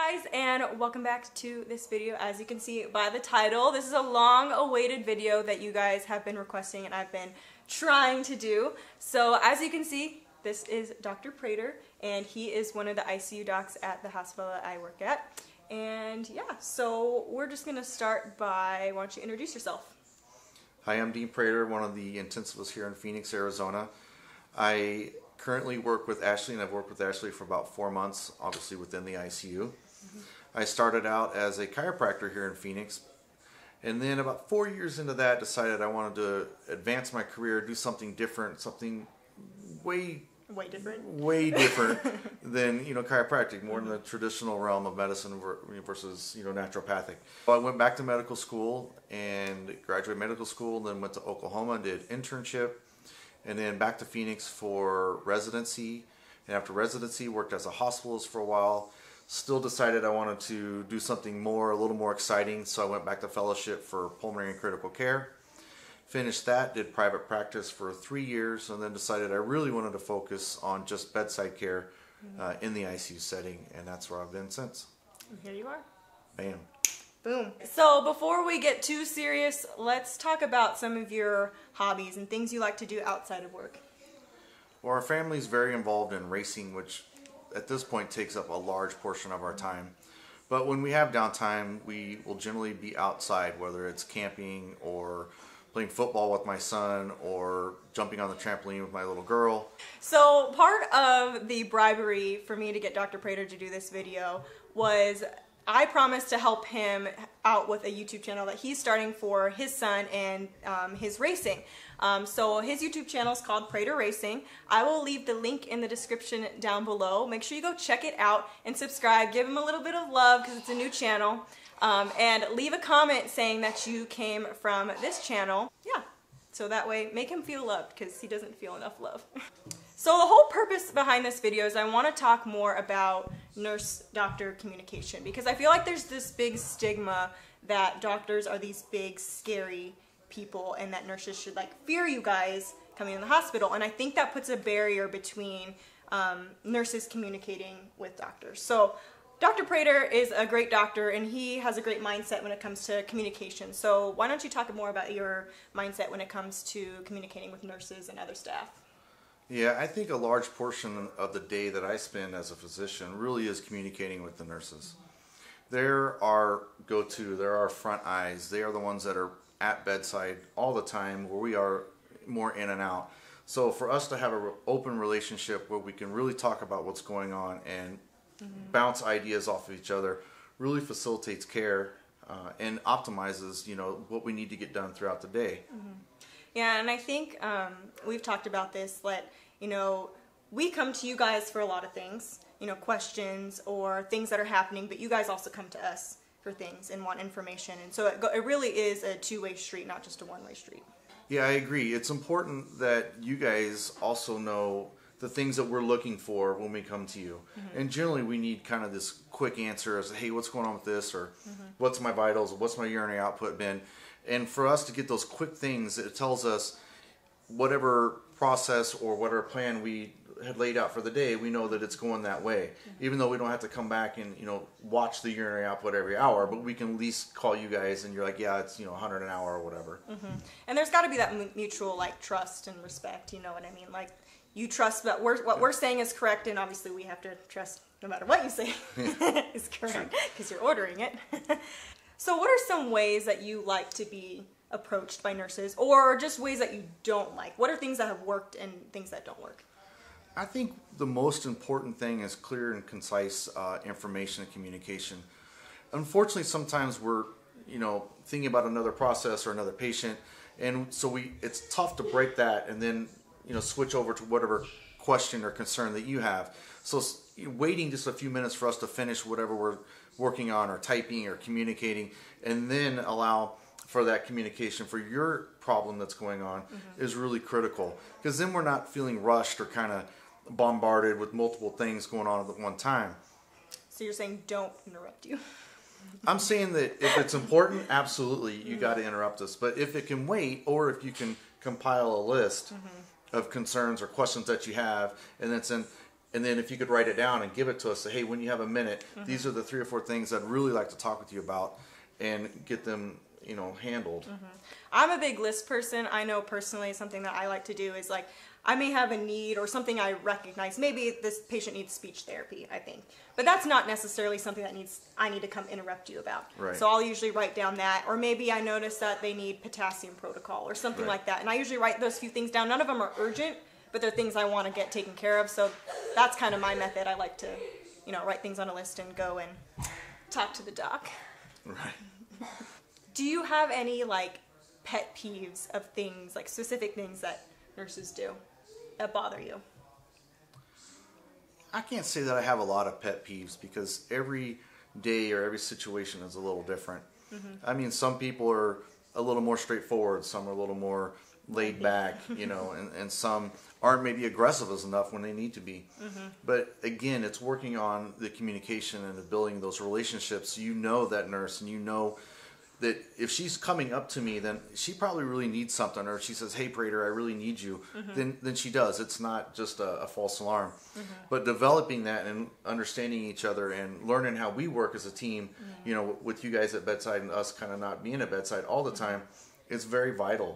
guys, and welcome back to this video. As you can see by the title, this is a long-awaited video that you guys have been requesting and I've been trying to do. So as you can see, this is Dr. Prater, and he is one of the ICU docs at the hospital that I work at. And yeah, so we're just going to start by, why don't you introduce yourself? Hi, I'm Dean Prater, one of the intensivists here in Phoenix, Arizona. I currently work with Ashley, and I've worked with Ashley for about 4 months, obviously within the ICU. I started out as a chiropractor here in Phoenix, and then about 4 years into that decided I wanted to advance my career, do something different, something way different than, chiropractic, more in the traditional realm of medicine versus, naturopathic. Well, I went back to medical school and graduated medical school, and then went to Oklahoma and did internship, and then back to Phoenix for residency. And after residency, worked as a hospitalist for a while. Still decided I wanted to do something a little more exciting, so I went back to fellowship for pulmonary and critical care. Finished that, did private practice for 3 years, and then decided I really wanted to focus on just bedside care in the ICU setting, and that's where I've been since. And here you are. Bam. Boom. So before we get too serious, let's talk about some of your hobbies and things you like to do outside of work. Well, our family is very involved in racing, which at this point takes up a large portion of our time. But when we have downtime, we will generally be outside, whether it's camping or playing football with my son or jumping on the trampoline with my little girl. So part of the bribery for me to get Dr. Prater to do this video was I promised to help him out with a YouTube channel that he's starting for his son and his racing. So his YouTube channel is called Prater Racing. I will leave the link in the description down below. Make sure you go check it out and subscribe. Give him a little bit of love because it's a new channel. And leave a comment saying that you came from this channel. Yeah, so that way make him feel loved because he doesn't feel enough love. So the whole purpose behind this video is I want to talk more about nurse-doctor communication, because I feel like there's this big stigma that doctors are these big, scary people and that nurses should fear you guys coming in the hospital. And I think that puts a barrier between nurses communicating with doctors. So Dr. Prater is a great doctor, and he has a great mindset when it comes to communication. So why don't you talk more about your mindset when it comes to communicating with nurses and other staff? Yeah, I think a large portion of the day that I spend as a physician really is communicating with the nurses. They're our go-to, they're our front eyes, they are the ones that are at bedside all the time, where we are more in and out. So for us to have an open relationship where we can really talk about what's going on and bounce ideas off of each other really facilitates care and optimizes, what we need to get done throughout the day. Yeah, and I think we've talked about this, that, we come to you guys for a lot of things, questions or things that are happening, but you guys also come to us for things and want information. And so it really is a two-way street, not just a one-way street. Yeah, I agree. It's important that you guys also know the things that we're looking for when we come to you. And generally we need kind of this quick answer as, hey, what's going on with this? Or what's my vitals? What's my urinary output been? And for us to get those quick things, it tells us whatever process or whatever plan we had laid out for the day, we know that it's going that way. Even though we don't have to come back and, watch the urinary output every hour, but we can at least call you guys and you're like, yeah, it's, 100 an hour or whatever. And there's got to be that mutual, trust and respect, you know what I mean? You trust that what we're saying is correct, and obviously we have to trust no matter what you say is correct because you're ordering it. So what are some ways that you like to be approached by nurses, or just ways that you don't like? What are things that have worked and things that don't work? I think the most important thing is clear and concise information and communication. Unfortunately, sometimes we're, thinking about another process or another patient, and so it's tough to break that and then, switch over to whatever question or concern that you have. So waiting just a few minutes for us to finish whatever we're working on or typing or communicating, and then allow for that communication for your problem that's going on is really critical, because then we're not feeling rushed or kind of bombarded with multiple things going on at one time. So you're saying don't interrupt you? I'm saying that if it's important, absolutely, you got to interrupt us. But if it can wait, or if you can compile a list of concerns or questions that you have, and then send, And then if you could write it down and give it to us, say, hey, when you have a minute, these are the 3 or 4 things I'd really like to talk with you about, and get them, you know, handled. I'm a big list person. I know personally something that I like to do is like, I may have a need or something I recognize. Maybe this patient needs speech therapy, I think. But that's not necessarily something that I need to come interrupt you about. Right. So I'll usually write down that. Or maybe I notice that they need potassium protocol or something like that. And I usually write those few things down. None of them are urgent, but they're things I want to get taken care of. So that's kind of my method. I like to, you know, write things on a list and go and talk to the doc. Right. Do you have any like pet peeves of things, like specific things that nurses do that bother you? I can't say that I have a lot of pet peeves because every day or every situation is a little different. I mean, some people are a little more straightforward, some are a little more laid back, you know, and some aren't maybe aggressive as enough when they need to be. But again, it's working on the communication and the building those relationships. You know that nurse, and you know that if she's coming up to me, then she probably really needs something, or if she says, hey, Prater, I really need you, then she does. It's not just a false alarm. But developing that and understanding each other and learning how we work as a team, you know, with you guys at bedside and us kind of not being at bedside all the time, is very vital.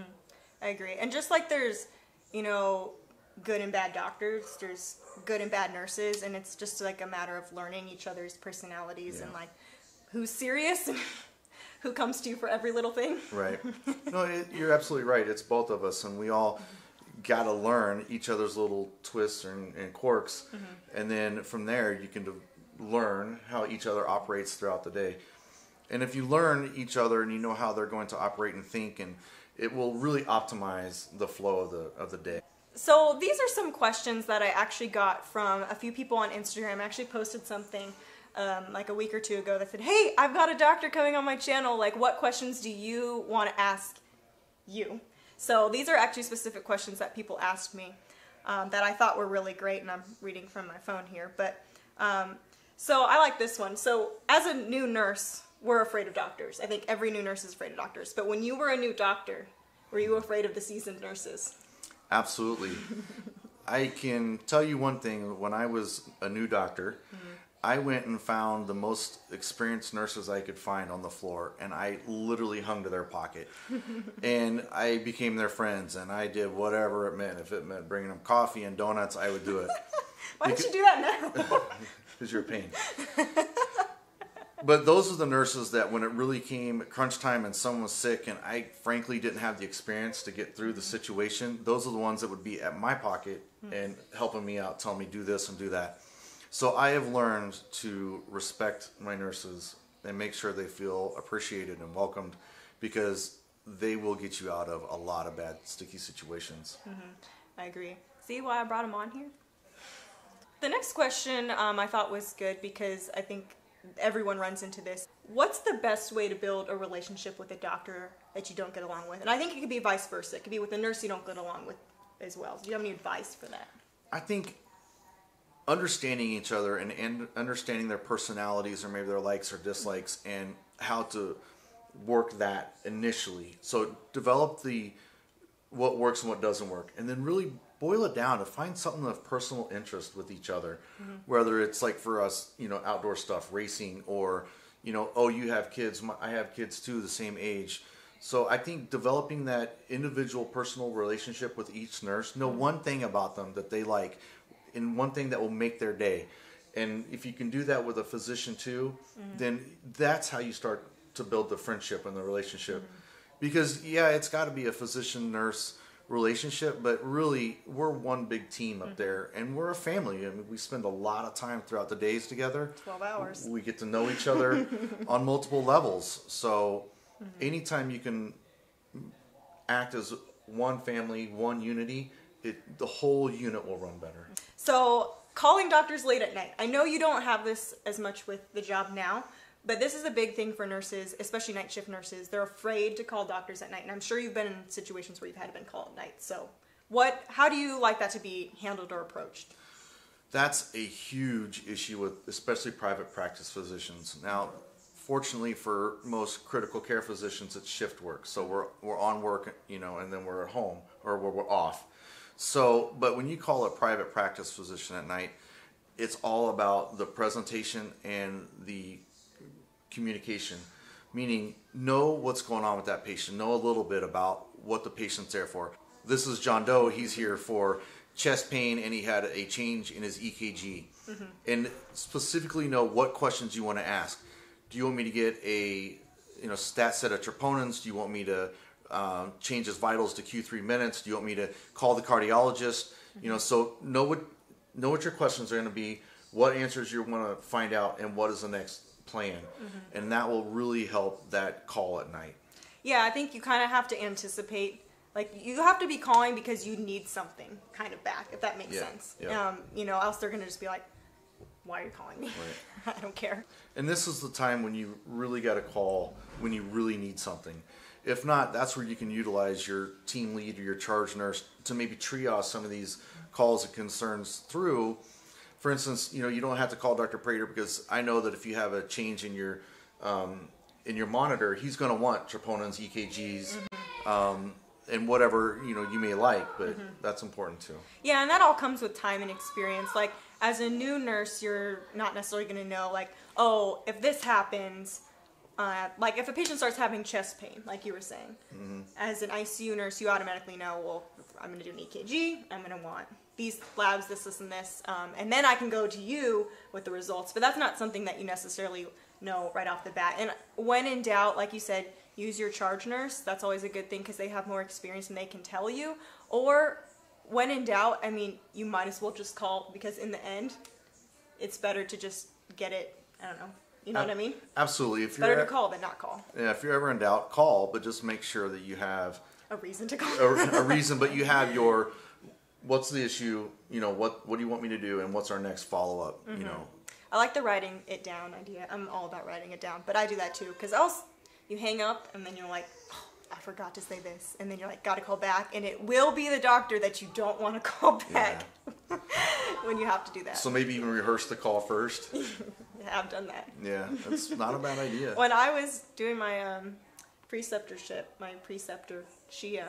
I agree. And just like there's, you know, good and bad doctors, there's good and bad nurses, and it's just like a matter of learning each other's personalities and like who's serious and who comes to you for every little thing. Right. No, you're absolutely right. It's both of us, and we all got to learn each other's little twists and quirks, and then from there you can learn how each other operates throughout the day. And if you learn each other and you know how they're going to operate and think, and it will really optimize the flow of the day. So these are some questions that I actually got from a few people on Instagram. I actually posted something like a week or 2 ago that said, hey, I've got a doctor coming on my channel. Like, what questions do you want to ask you? So these are actually specific questions that people asked me that I thought were really great, and I'm reading from my phone here. But so I like this one. So as a new nurse, we're afraid of doctors. I think every new nurse is afraid of doctors. But when you were a new doctor, were you afraid of the seasoned nurses? Absolutely. I can tell you one thing. When I was a new doctor, I went and found the most experienced nurses I could find on the floor, and I literally hung to their pocket. And I became their friends, and I did whatever it meant. If it meant bringing them coffee and donuts, I would do it. Why don't you do that now? Because you're a pain. But those are the nurses that when it really came crunch time and someone was sick and I frankly didn't have the experience to get through the situation, those are the ones that would be at my pocket and helping me out, telling me do this and do that. So I have learned to respect my nurses and make sure they feel appreciated and welcomed, because they will get you out of a lot of bad, sticky situations. I agree. See why I brought him on here? The next question I thought was good because I think everyone runs into this. What's the best way to build a relationship with a doctor that you don't get along with? And I think it could be vice versa. It could be with a nurse you don't get along with as well. Do you have any advice for that? I think understanding each other and understanding their personalities, or maybe their likes or dislikes, and how to work that initially. So develop what works and what doesn't work, and then really boil it down to find something of personal interest with each other. Whether it's like for us, you know, outdoor stuff, racing, or, you know, oh, you have kids, I have kids too, the same age. So I think developing that individual personal relationship with each nurse, know one thing about them that they like, and one thing that will make their day. And if you can do that with a physician too, then that's how you start to build the friendship and the relationship. Because yeah, it's got to be a physician-nurse relationship, but really we're one big team up there, and we're a family. I mean, we spend a lot of time throughout the days together. 12 hours. We get to know each other on multiple levels. So anytime you can act as one family, one unity, the whole unit will run better. So calling doctors late at night. I know you don't have this as much with the job now, but this is a big thing for nurses, especially night shift nurses. They're afraid to call doctors at night. And I'm sure you've been in situations where you've had to been called at night. So how do you like that to be handled or approached? That's a huge issue with especially private practice physicians. Now, fortunately for most critical care physicians, it's shift work. So we're on work, you know, and then we're at home, or we're off. So, but when you call a private practice physician at night, it's all about the presentation and the communication, meaning know what's going on with that patient, know a little bit about what the patient's there for. This is John Doe, he's here for chest pain and he had a change in his EKG. And specifically know what questions you want to ask. Do you want me to get a stat set of troponins? Do you want me to change his vitals to Q3 minutes? Do you want me to call the cardiologist? So know what your questions are going to be, what answers you want to find out, and what is the next plan. And that will really help that call at night. Yeah, I think you kind of have to anticipate. Like, you have to be calling because you need something kind of back, if that makes sense. Yeah. Else they're going to just be like, why are you calling me? Right. I don't care. And this is the time when you really got to call when you really need something. If not, that's where you can utilize your team lead or your charge nurse to maybe triage some of these calls and concerns through. For instance, you don't have to call Dr. Prater, because I know that if you have a change in your monitor, he's going to want troponins, EKGs, and whatever you may like, but that's important too. Yeah, and that all comes with time and experience. Like, as a new nurse, you're not necessarily going to know, like, oh, if this happens, like if a patient starts having chest pain, like you were saying, as an ICU nurse, you automatically know, well, I'm going to do an EKG, I'm going to want these labs, this, and this, and then I can go to you with the results. But that's not something that you necessarily know right off the bat. And when in doubt, like you said, use your charge nurse. That's always a good thing because they have more experience and they can tell you. Or when in doubt, I mean, you might as well just call, because in the end, it's better to just get it, I don't know. You know what I mean? Absolutely. It's better to call than not call. Yeah, if you're ever in doubt, call, but just make sure that you have a reason to call. a reason, but you have your, what's the issue, what do you want me to do, and what's our next follow-up, I like the writing it down idea. I'm all about writing it down, but I do that too, because else you hang up and then you're like, oh, I forgot to say this, and then you're like, gotta call back, and it will be the doctor that you don't want to call back when you have to do that. So maybe even rehearse the call first. Yeah, I've done that. Yeah, that's not a bad idea. When I was doing my preceptorship, my preceptor, she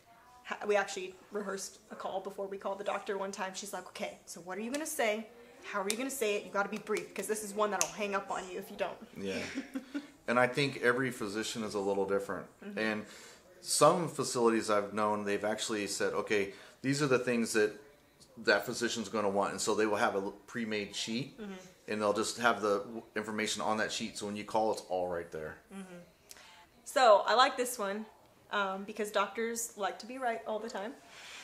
we actually rehearsed a call before we called the doctor one time. She's like, okay, so what are you going to say? How are you going to say it? You got to be brief, because this is one that'll hang up on you if you don't. Yeah. And I think every physician is a little different. And some facilities I've known, they've actually said, okay, these are the things that physician's going to want. And so they will have a pre-made sheet, and they'll just have the information on that sheet. So when you call, it's all right there. So I like this one because doctors like to be right all the time.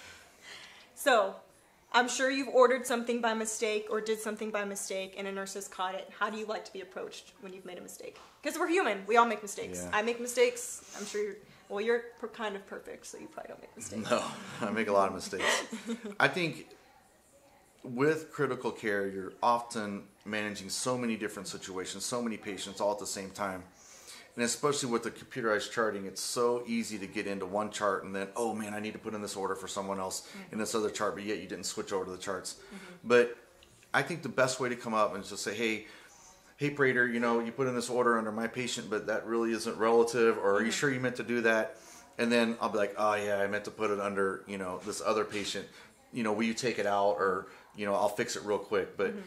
So I'm sure you've ordered something by mistake or did something by mistake and a nurse has caught it. How do you like to be approached when you've made a mistake? Because we're human. We all make mistakes. Yeah. I make mistakes. I'm sure you're kind of perfect, so you probably don't make mistakes. No, I make a lot of mistakes. I think with critical care, you're often managing so many different situations, so many patients all at the same time. And especially with the computerized charting, it's so easy to get into one chart and then, oh man, I need to put in this order for someone else in this other chart, but yet you didn't switch over to the charts. But I think the best way to come up is just say, hey Prater, you put in this order under my patient, but that really isn't relative, or are you sure you meant to do that? And then I'll be like, oh yeah, I meant to put it under, this other patient. Will you take it out, or, I'll fix it real quick. But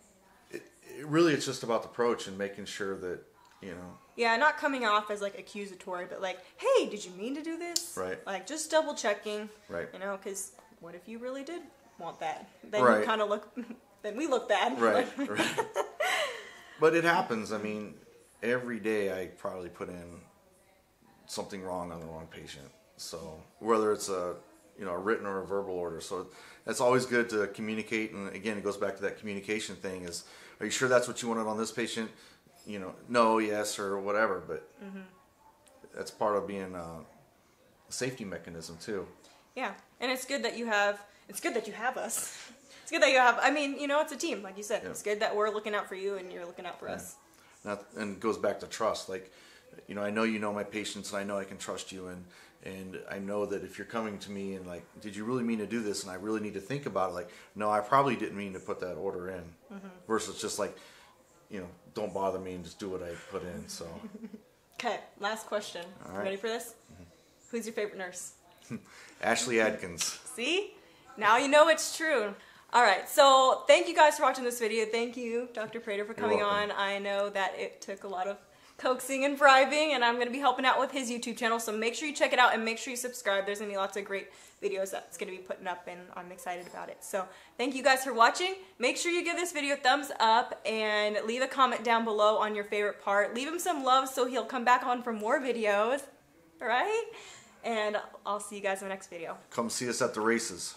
really it's just about the approach and making sure that, Yeah, not coming off as like accusatory, but like, hey, did you mean to do this? Right. Like just double checking. Right. Because what if you really did want that? Then you kind of then we look bad. Right. Right. But it happens. I mean, every day I probably put in something wrong on the wrong patient. So whether it's a written or a verbal order, so it's always good to communicate. And again, it goes back to that communication thing: is, are you sure that's what you wanted on this patient? No, yes, or whatever, but that's part of being a safety mechanism too. Yeah, and it's good that you have us. It's good that you have, it's a team, like you said. Yeah. It's good that we're looking out for you and you're looking out for us. And it goes back to trust. Like, I know you know my patients, and I know I can trust you, and I know that if you're coming to me and like, did you really mean to do this? And I really need to think about it. Like, no, I probably didn't mean to put that order in. Versus just like, don't bother me and just do what I put in. So. Okay, last question. All right. Ready for this? Who's your favorite nurse? Ashley Adkins. See? Now you know it's true. All right, so thank you guys for watching this video. Thank you, Dr. Prater, for coming on. I know that it took a lot of coaxing and bribing, and I'm going to be helping out with his YouTube channel, so make sure you check it out and make sure you subscribe. There's going to be lots of great videos that's going to be putting up, and I'm excited about it. So thank you guys for watching. Make sure you give this video a thumbs up and leave a comment down below on your favorite part. Leave him some love so he'll come back on for more videos, all right? And I'll see you guys in the next video. Come see us at the races.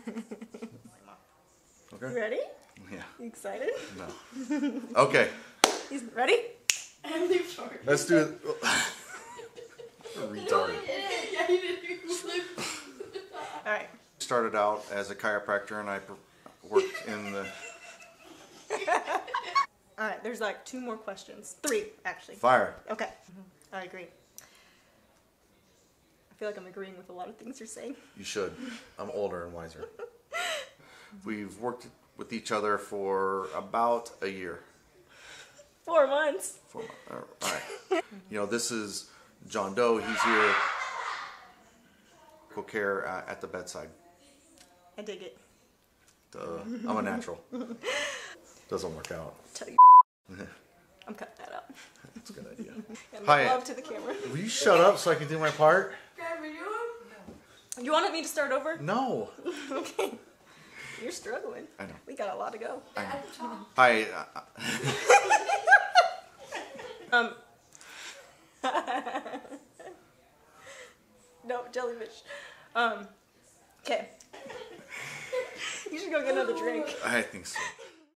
Okay. You ready? Yeah. You excited? No. Okay. He's ready? Let's do it. Retarded. Yeah, you did. All right. Started out as a chiropractor, and I worked in the All right, there's like 2 more questions. 3, actually. fire. Okay. I agree. I feel like I'm agreeing with a lot of things you're saying. You should. I'm older and wiser. We've worked with each other for about a year. 4 months. 4 months. All right. You know, this is John Doe. He's here. Care at the bedside. I dig it. Duh. I'm a natural. Doesn't work out. Tell you. I'm cutting that out. That's a good idea. And Hi. love to the camera. Will you shut up so I can do my part? You wanted me to start over? No. Okay. You're struggling. I know. We got a lot to go. I know. Hi. No, jellyfish. Okay. You should go get another drink. I think so.